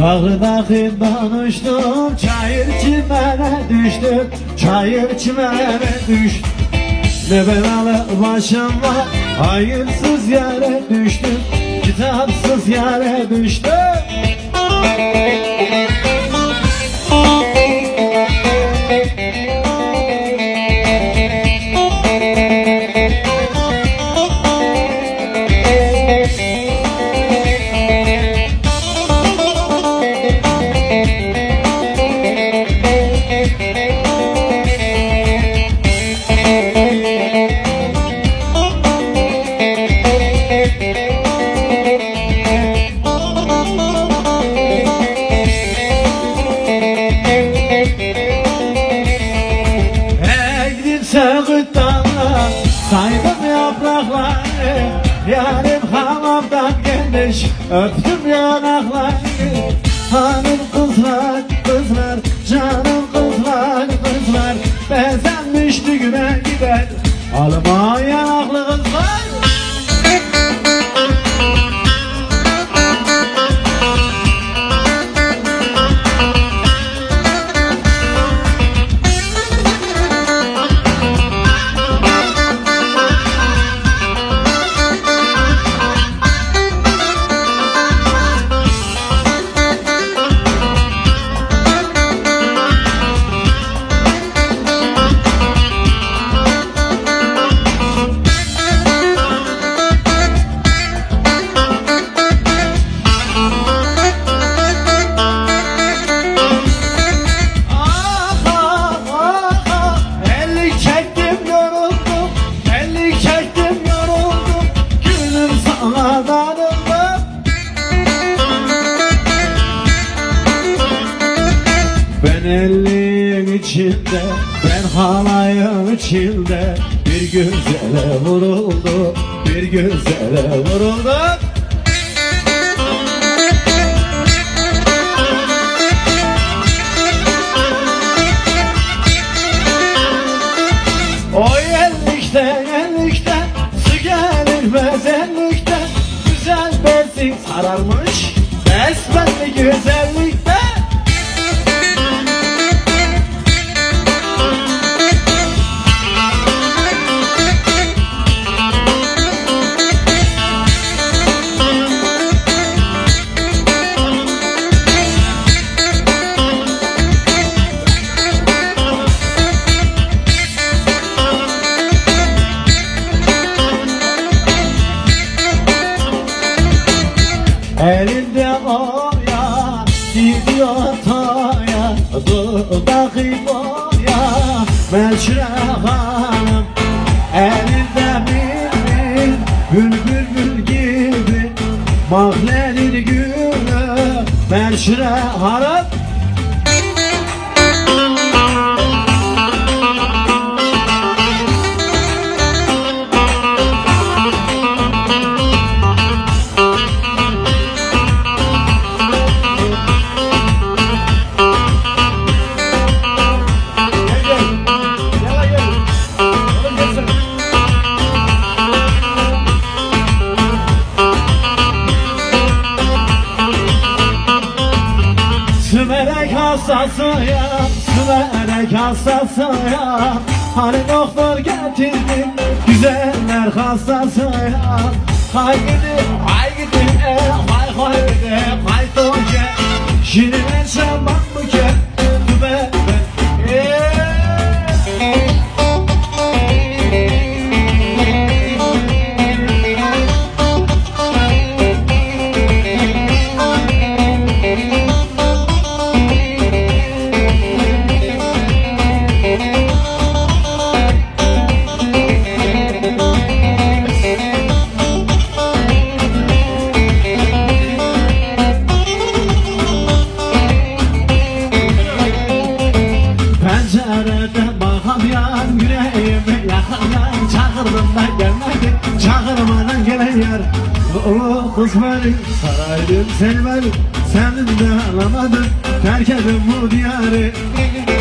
Dağdan uçtum, çayır çimene düştüm, çayır çimene düştüm. Ne belalı başım var, hayırsız yere düştüm, kitapsız yere düştüm. Saydım yaprakları, yarim hamamdan gelmiş, öptüm yanakları. Hanım kızlar, kızlar, canım kızlar, kızlar, bezenmiş düğüne gider, alma yanaklı kızlar. Ben elliğin içinde, ben halayın içinde, bir güzele vuruldu, bir güzele vuruldu. O ellikte, su gelir bezenlikte, güzel bezin sararmış, besbelli güzellikte. Elinde oya, gidiyor toya, dudağı boya, Melçire hanım. Elinde bülbül gibi, mahlenir gülü, Melçire hanım. Sümerek hastasıyım, sümerek hastasıyım. Hani doktor getirdi, güzeller hastasıyım. Hay gidi, hay gidi, hay toke. Şirin şaman mı ke, tübe çağırdım gelmedi, çağırmadan gelen yer. O kız beni saraydım sevmedim, senin de alamadım, terk edin bu diyarı.